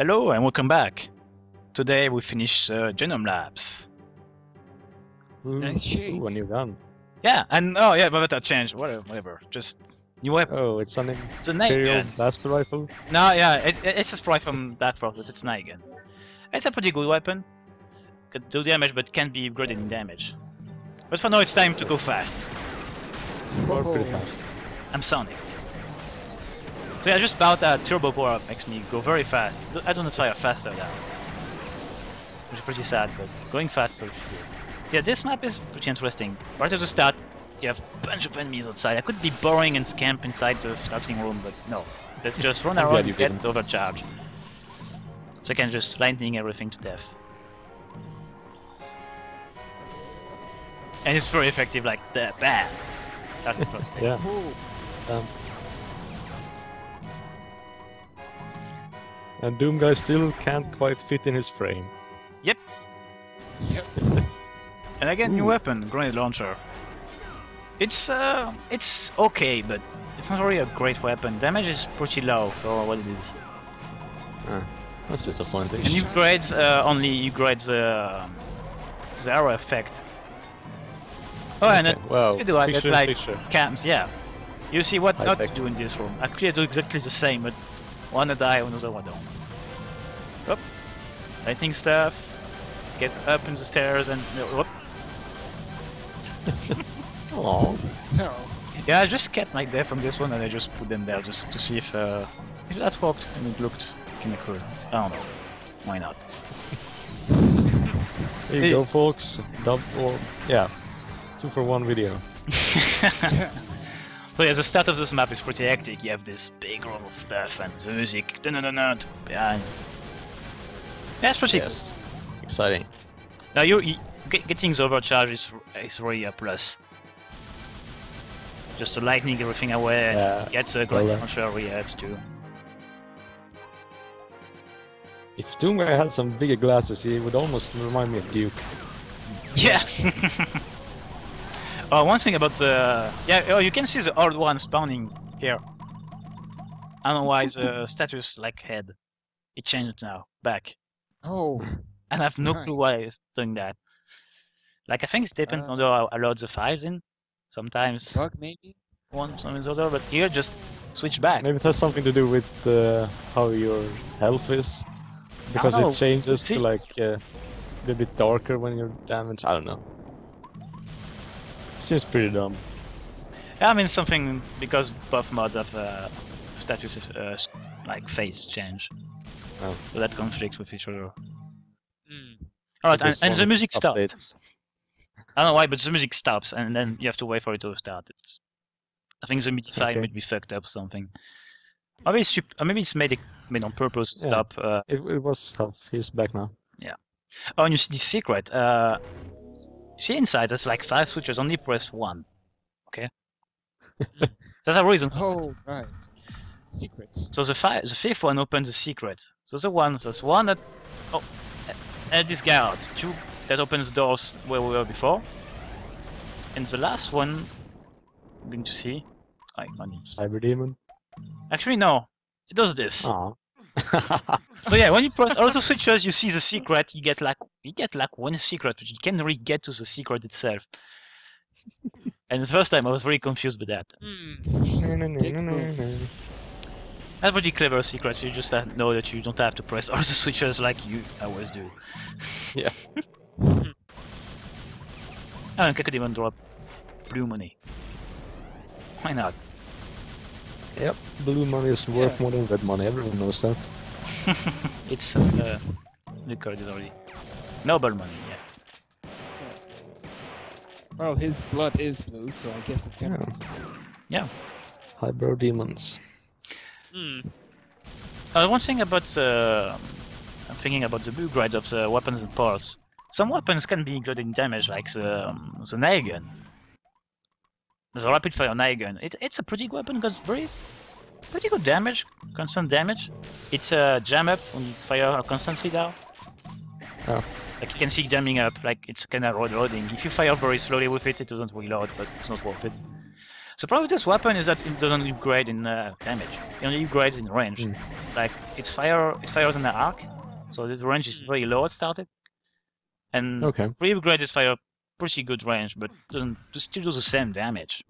Hello and welcome back. Today we finish Genome Labs. Nice shades. Ooh, a new gun. Yeah, and oh yeah, but that changed. Whatever. Just new weapon. Oh, it's an It's a night Imperial gun. blaster rifle. No, yeah, it's a sprite from Dark Force, but it's a night gun. It's a pretty good weapon. Could do damage, but can't be upgraded in damage. But for now, it's time to go fast. Or pretty fast. I'm Sonic. So yeah, just about that turbo power up makes me go very fast. I don't fire faster now. Which is pretty sad, but going fast so good. Yeah, this map is pretty interesting. Right at the start, you have a bunch of enemies outside. I could be boring and camp inside the starting room, but no. Let's just run around and get overcharged. So I can just lightning everything to death. And it's very effective like that. Bam! That's perfect. Yeah. And Doom guy still can't quite fit in his frame. Yep. And again, new weapon, grenade launcher. It's okay, but it's not really a great weapon. Damage is pretty low for what it is. That's disappointing. And you grade the arrow effect. Oh, and it wow. you do I get like Fisher. cams, yeah. You see what High not to tech. do in this room. Actually, I do exactly the same, but one die, another one don't. Up, lighting stuff. Get up in the stairs and whoop. Oh. No. Yeah, I just kept like there from this one, and I just put them there just to see if that worked, and it looked kinda cool. I don't know. Why not? There you go, folks. Yeah. 2-for-1 video. So yeah, the start of this map is pretty hectic. You have this big room of stuff and the music behind. Yeah, it's pretty Yes. Exciting. cool. Now getting the overcharge is really a plus. Just the lightning everything away, Yeah, and get the grenade launcher really helps too. If Doom guy had some bigger glasses, he would almost remind me of Duke. Yeah. Oh, one thing about the you can see the old one spawning here. I don't know why the status like head. It changed now back, Oh. and I have no Right. clue why it's doing that. Like I think it depends on how I load the files in. Sometimes Bug maybe? one, sometimes other, but here just switch back. Maybe it has something to do with how your health is. Because know. it changes See? to like a bit darker when you're damaged. I don't know. Seems pretty dumb. Yeah, I mean something because both mods have status like face change, Oh. so that conflicts with each other. Mm. Alright, This and the one music stops. updates. I don't know why, but the music stops, and then you have to wait for it to start. I think the MIDI file might be fucked up or something. Maybe it's made on purpose to Yeah. stop. It was half. He's back now. Oh, and you see the secret. You see inside, there's like 5 switches. Only press 1. Okay. There's a reason. For it. Oh, right. Secrets. So the 5th one opens the secret. So there's one that and this guy out. 2 that opens doors where we were before. And the last one, I'm going to see. Money. Cyber Demon. Actually, no. It does this. Aw. So yeah, when you press all the switches, you see the secret. You get like one secret, but you can't really get to the secret itself. And the first time, I was very confused with that. That's pretty clever secret. You just know that you don't have to press all the switches like you always do. Yeah. Oh, and I could even drop blue money. Why not? Yep. Blue money is worth more than red money. Everyone knows that. It's recorded already. Noble money, yeah. Well, his blood is blue, so I guess it can Yeah. make sense. Yeah. Hybrid demons. One thing about I'm thinking about the blue grades of the weapons and parts. Some weapons can be good in damage, like the nail gun. The rapid fire nail gun. It's a pretty good weapon because pretty good damage, constant damage. It's jam up when you fire constantly down. Oh. Like you can see jamming up, like it's kind of reloading. If you fire very slowly with it, it doesn't reload, but it's not worth it. The problem with this weapon is that it doesn't upgrade in damage. It only upgrades in range. Like it fires in the arc, so the range is very low at started. And re-upgrade is fire pretty good range, but doesn't still do the same damage.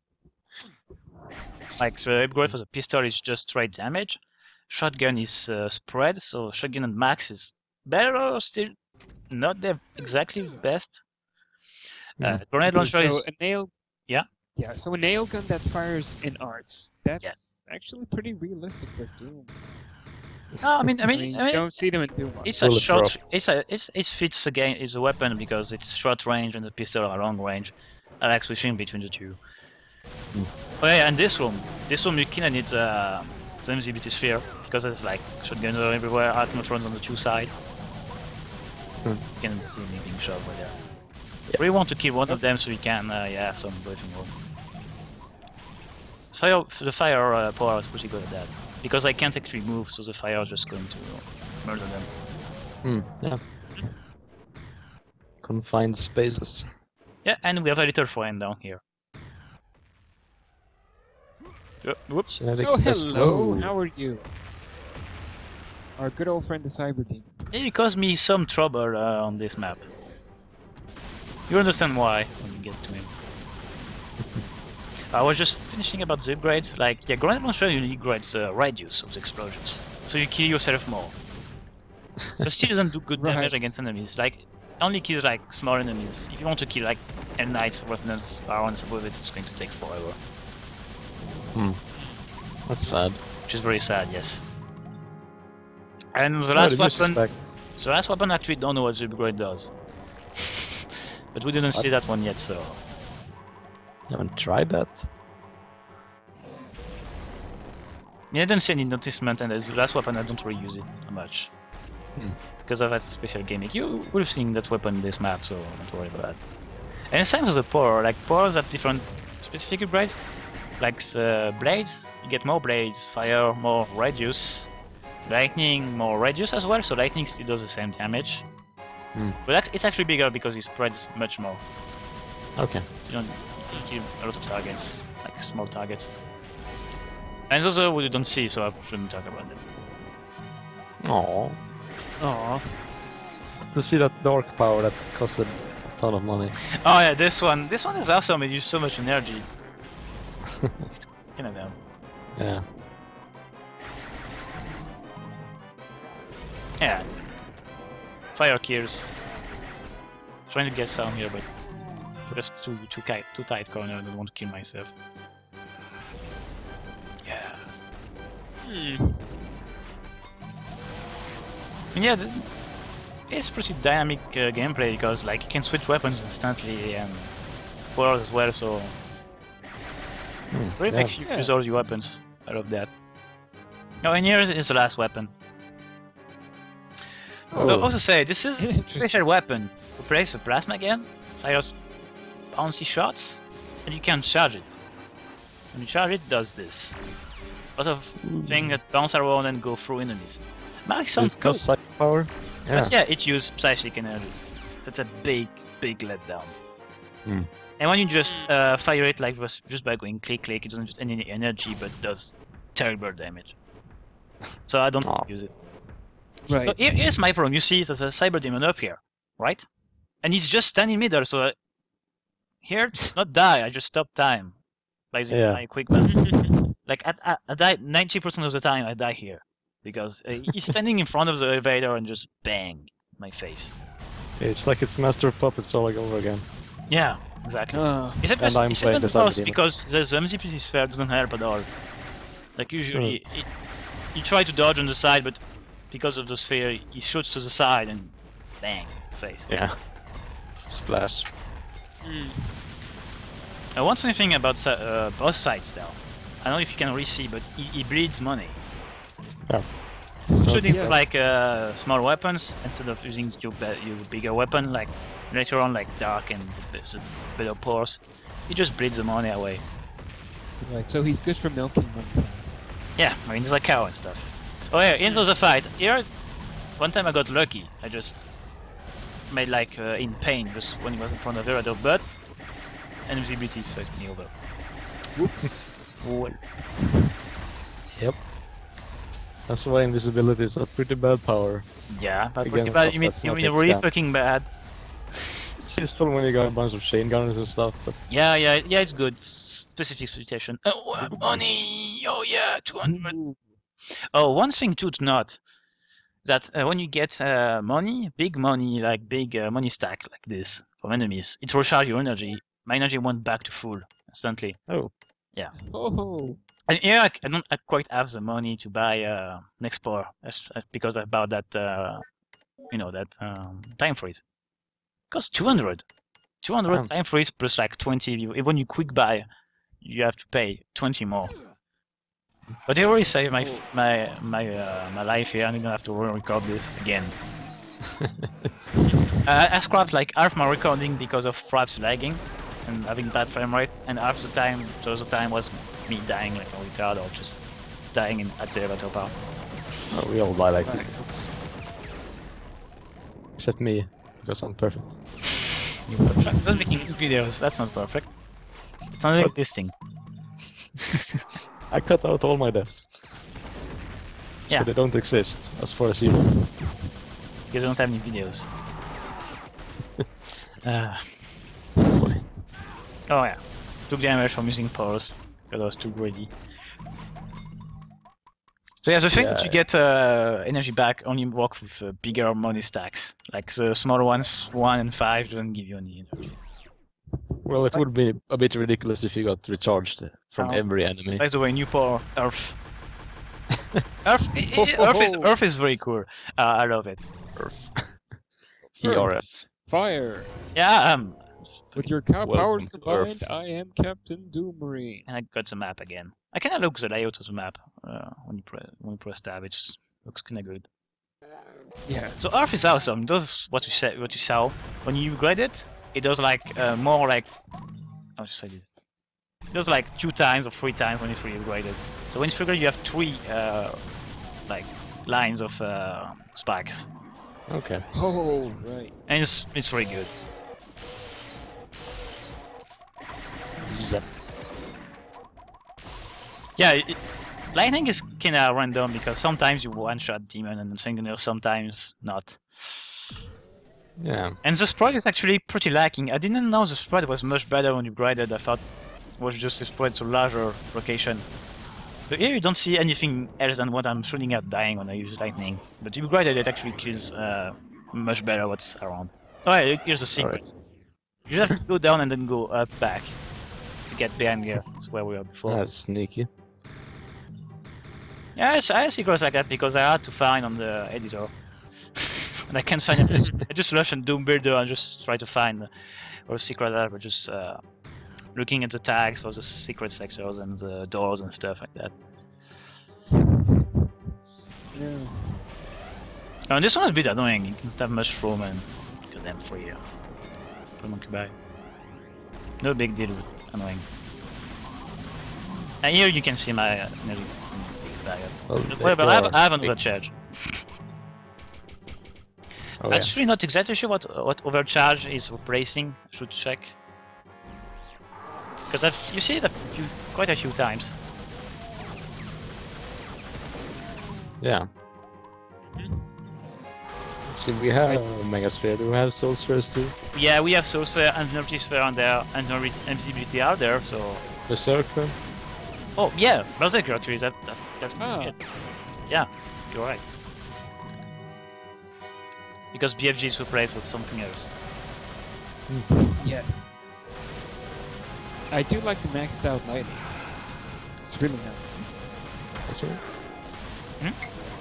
Like the upgrade for the pistol is just straight damage. Shotgun is spread, so shotgun and max is better, still not the exactly best. Grenade launcher is a nail. Yeah. Yeah. So a nail gun that fires in arcs. That's actually pretty realistic for Doom. No, I mean, you don't see them in Doom. It's a short. It fits again. It's a weapon because it's short range and the pistol are long range. I like switching between the two. Oh yeah, and this room you kinda need the invisibility sphere because there's like shotguns are everywhere, arc neutrons on the two sides. You can see me being shot by there. We want to keep one of them so we can have some briefing room. The fire power is pretty good at that. Because I can't actually move, so the fire is just going to murder them. Yeah. Confined spaces. Yeah, and we have a little friend down here. Whoops. Oh, hello! How are you? Our good old friend the Cyber Demon. He caused me some trouble on this map. You understand why when you get to him. I was just finishing about the upgrades. Like, yeah, grenade launcher usually upgrades radius of the explosions, so you kill yourself more. But still doesn't do good damage against enemies. Like, only kills like small enemies. If you want to kill like Knights, Revenants, Barons with it, it's going to take forever. That's sad. Which is very sad, yes. And the last weapon actually don't know what the upgrade does. But we didn't see that one yet, so. You haven't tried that? Yeah, I didn't see any noticement, and as the last weapon I don't really use it much. Because of that special gimmick. You would have seen that weapon in this map, so don't worry about that. And the same with the power, like powers have different specific upgrades. Like blades, you get more blades, fire, more radius, lightning, more radius as well, so lightning still does the same damage. But it's actually bigger because it spreads much more. Okay. You kill a lot of targets, like small targets. And those we don't see, so I shouldn't talk about them. Aww. Aww. To see that dark power that costed a ton of money. Oh yeah, this one is awesome, it uses so much energy. It's kind of dumb. Yeah. Yeah. Fire kills. Trying to get some here, but just too tight corner. I don't want to kill myself. Yeah. And yeah, it's pretty dynamic gameplay because like you can switch weapons instantly and powers as well. So really makes you use all your weapons. I love that. Oh, and here is the last weapon. I'll also say, this is a special weapon. Replace the plasma gun, fires bouncy shots, and you can charge it. When you charge it, it does this. A lot of things that bounce around and go through enemies. Mark sounds good. Psychic power? Yeah. But yeah, it uses psychic energy. That's a big letdown. And when you just fire it like just by going click, it doesn't use any energy, but does terrible damage. So I don't use it. Right. So here's my problem. You see, there's a Cyber Demon up here, right? And he's just standing middle, so here, not die, I just stop time by using my equipment. Like, I die 90% of the time, I die here. Because he's standing in front of the elevator and just bang, my face. It's like it's Master of Puppets all over again. Yeah, exactly. Except because the MCPC sphere doesn't help at all. Like, usually, you try to dodge on the side, but because of the sphere, he shoots to the side and bang, face. Yeah. Splash. One funny thing about boss fights though, I don't know if you can really see, but he bleeds money. Yeah. Shooting like small weapons instead of using your bigger weapon, like later on, like dark and the better pores, he just bleeds the money away. Right, so he's good for milking money. Yeah, I mean, there's a cow and stuff. Oh yeah, into the fight. Here, one time I got lucky. I just made like in pain just when he was in front of her, but invisibility fucked me over. Whoops. Well, Yep. That's why invisibility is a pretty bad power. yeah, but Again, pretty bad. stuff You mean that's you not mean hit really scan. fucking bad? It's useful when you got a bunch of chain gunners and stuff, but Yeah, it's good. Specific situation. Oh, money! Oh yeah, 200. Ooh. Oh, one thing too to note that when you get money, big money, like big money stack like this from enemies, it recharges your energy. My energy went back to full instantly. oh, Oh. And here I don't quite have the money to buy next power because I bought that time freeze. Costs 200. 200 Damn. time freeze plus like 20. When you quick buy, you have to pay 20 more. But they already saved my life here, and I don't have to re-record this again. I scrapped like half my recording because of fraps lagging and having bad frame rate, and half the time was me dying like a retard or just dying at the elevator part. oh, we all die like Right. idiots. Except me, because I'm perfect. I'm not making videos. That's not perfect. It's not What? existing. I cut out all my deaths. Yeah. So they don't exist, as far as you know. Because I don't have any videos. Boy. Oh yeah. Took damage from using powers because I was too greedy. So yeah, the thing that you get energy back only works with bigger money stacks. Like the smaller ones, 1 and 5, don't give you any energy. Well, it would be a bit ridiculous if you got recharged from Oh. every enemy. By the way, new power, Earth. Earth is very cool. I love it. Earth. Sure. ERF. Fire. Yeah, With your cow powers Welcome to combined, Earth. I am Captain Doommarine. and I got the map again. I kind of look the layout of the map when you press tab. It looks kind of good. Yeah. So Earth is awesome. It does what you saw. When you upgrade it, it does like more like how should I say this? It does like 2 times or 3 times when you fully upgraded. So when you figure you have 3 like lines of spikes, Okay. Oh, right. and it's really good. Zap. Yeah, lightning is kind of random because sometimes you one-shot demon and sometimes not. Yeah. And the spread is actually pretty lacking. I didn't know the spread was much better when you upgraded. I thought it was just a spread to larger location. But here you don't see anything else than what I'm shooting at dying when I use lightning. But you upgraded it actually kills much better what's around. Alright, here's the secret. Alright. You just have to go down and then go up back to get behind here. That's where we were before. That's sneaky. Yeah, I have secrets like that because I had to find on the editor. And I can't find it. I just rush on Doom Builder and just try to find all the secret there, but just looking at the tags for the secret sectors and the doors and stuff like that. Yeah. And this one is a bit annoying. You can have mushroom and goddamn free here. Monkey bag. No big deal with annoying. And here you can see my energy bag. Well, Whatever, I have another charge. Oh, yeah. Actually, not exactly sure what overcharge is replacing. I should check. Because you see it quite a few times. Yeah. Let's see, we have Mega Sphere. Do we have Soul Spheres too? Yeah, we have Soul Sphere and Energy Sphere on there, and Invisibility are there, so... Berserker? Oh, yeah, Berserker actually, that's Ah. it. Yeah, you're right. Because BFG is replaced with something else. Yes. I do like the maxed out lighting. It's really nice. That's right.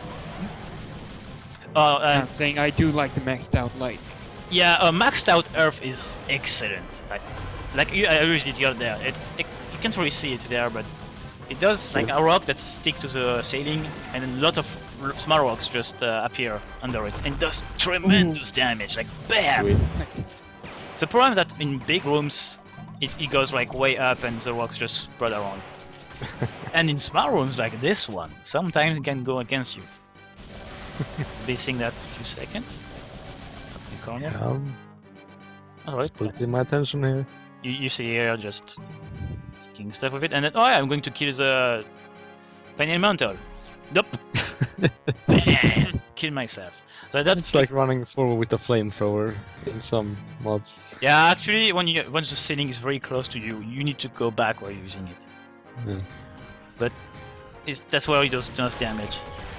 I'm saying I do like the maxed out light. Yeah, maxed out Earth is excellent. Like I usually get there. You can't really see it there, but it does like a rock that stick to the ceiling, and then a lot of small rocks just appear under it, and does tremendous damage. Like bam! Sweet. Nice. The problem is that in big rooms, it goes like way up, and the rocks just spread around. And in small rooms like this one, sometimes it can go against you. Be seeing that a few seconds. Up in the corner. Alright. Splitting my attention here. You see here just making stuff with it, and then oh yeah, I'm going to kill the Pineal Mantle. Nope. Bam! Kill myself. So that's It's like running forward with a flamethrower in some mods. yeah. Actually, once the ceiling is very close to you, you need to go back while you're using it. Yeah. But that's where it does damage.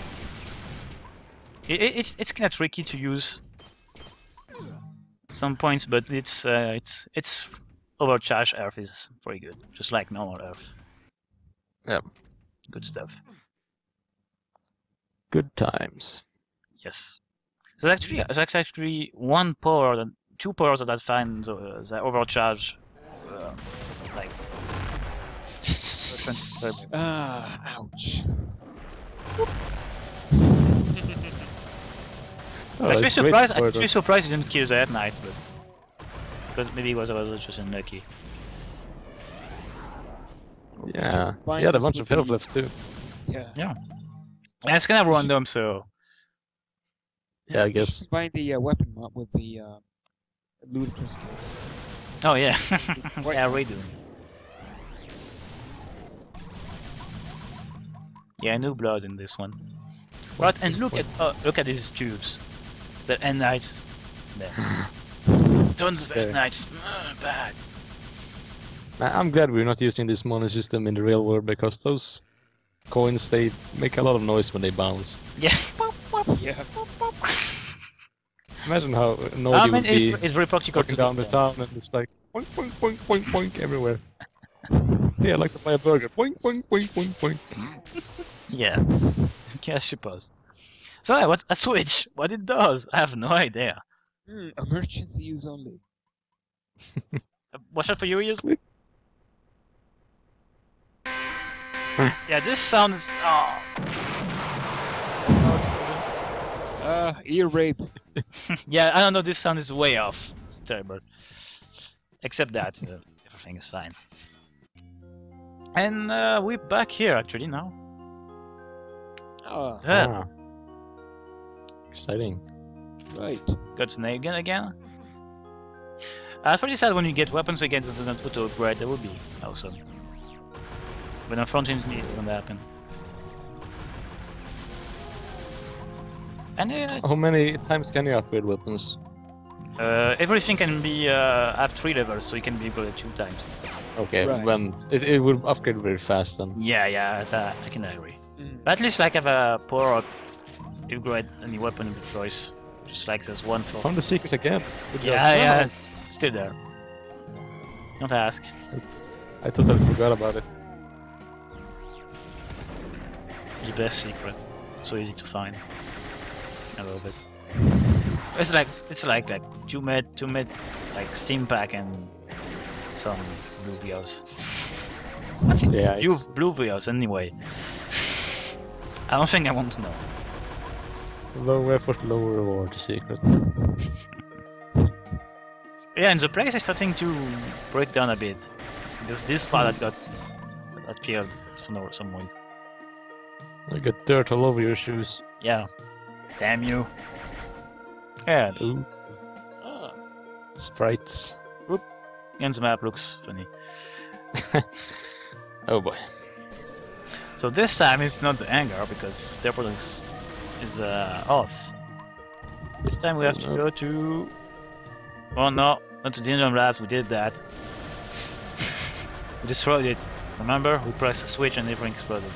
It's kind of tricky to use some points, but it's overcharged Earth is very good, just like normal Earth. Yep. Good stuff. Good times. Yes. There's actually one power, two powers that I find that overcharge, like. Ouch. Oh, I'm it's actually great surprised. for I'm actually those- surprised he didn't kill the at night, but because maybe I was just unlucky. Yeah, Combine he had a this bunch with of health the- left too. Yeah. Yeah. And it's kind of random, so Yeah, I You should guess. combine the weapon mod with the ludicrous kills. oh yeah, Quite yeah, nice. redo. Yeah, no blood in this one. Right, and look at these tubes. The N-Knights. There. Tons of There. N-Knights. Bad. I'm glad we're not using this money system in the real world because those coins, they make a lot of noise when they bounce. Yeah. Yeah. Imagine how annoyed I you mean, would be it's very practical walking to down the do town and it's like boink, boink, boink, boink, boink everywhere. Yeah, I'd like to buy a burger. Boink, boink, boink, boink, boink. Yeah. Yeah, I suppose. So yeah, what's a switch? What it does? I have no idea. Emergency use only. Watch out for your ears. Yeah, this sound is. Oh. Ear rape. Yeah, I don't know. This sound is way off. It's terrible. Except that everything is fine. And we're back here actually now. Ah, Ah. Exciting. right. Got Snake again. It's pretty sad when you get weapons again that doesn't auto upgrade. That would be awesome. But unfortunately, it doesn't happen. And How many times can you upgrade weapons? everything can be have 3 levels, so it can be upgraded 2 times. Okay, Right. when it will upgrade very fast then. Yeah, I can agree. But at least like have a power up, upgrade any weapon of your choice. Just like there's one for. Found the secret again. Good job. Yeah, still there. Don't ask. I totally forgot about it. The best secret, so easy to find. I love it. It's like two med like steam pack and some blue vials. What's in Yeah, these it's- blue vials anyway? I don't think I want to know. Low effort, low reward secret. Yeah, and the place is starting to break down a bit. There's this part that appeared for some point. You got dirt all over your shoes. Yeah. Damn you. Yeah, Ooh, Ah, sprites. and the map looks funny. Oh boy. So this time it's not the hangar because the airport is off. This time we have to go to. Oh no, not to the Genome labs. We did that. We destroyed it. Remember? We pressed a switch and everything exploded.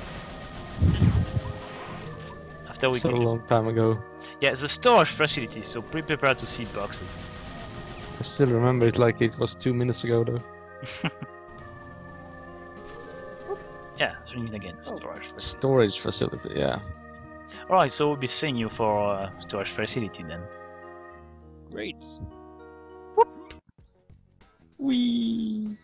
After we So long time ago. Yeah, it's a storage facility, so be prepared to see boxes. I still remember it like it was 2 minutes ago though. Yeah, swing it again. Storage facility. Storage facility, yeah. Alright, so we'll be seeing you for storage facility then. great. Whee!